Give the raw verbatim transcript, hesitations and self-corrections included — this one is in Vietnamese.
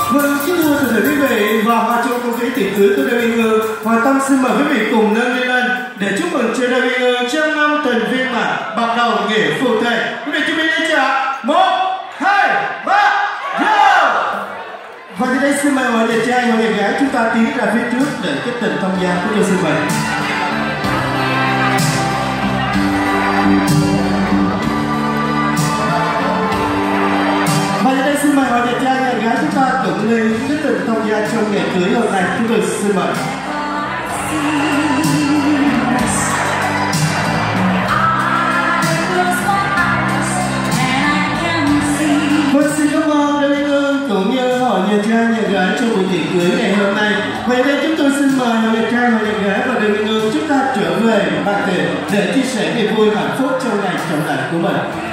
Vâng, kính thưa toàn thể quý vị, và hòa chung không khí tiệc cưới của Lê Uyên Ương, Hòa Tâm xin mời quý vị cùng nâng ly lên để chúc mừng cho Lê Uyên Ương trăm năm tình viên mãn bắt đầu nghĩa phù thề. Quý vị chuẩn bị lên chưa ạ? Một, hai, ba, go! Và giờ đây xin mời mọi nhà trai, mọi nhà gái chúng ta tiến ra phía trước để kết tình thông gia của tôi xin mời. Và giờ đây xin mời mọi nhà trai, nhà gái chúng ta cùng lên kết tình thông gia trong ngày cưới hôm nay. Chúng tôi xin mời. Vâng, xin cảm ơn Lê Uyên Ương cũng như mọi nhà trai, nhà gái trong buổi tiệc cưới ngày hôm nay. Vậy nên chúng tôi xin mời mọi nhà trai, mọi nhà gái và Lê Uyên Ương chúng ta trở về bàn tiệc để chia sẻ niềm vui hạnh phúc trong ngày trọng đại của mình.